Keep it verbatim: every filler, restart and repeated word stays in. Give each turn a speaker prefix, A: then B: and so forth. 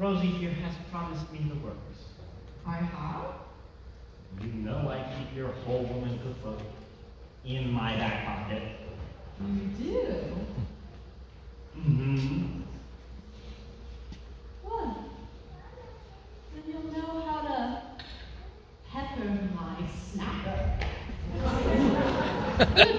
A: Rosie here has promised me the works.
B: I have?
A: You know I keep your whole woman cookbook in my back pocket.
B: You do?
A: Mm-hmm.
B: Well, then you'll know how to pepper my snapper.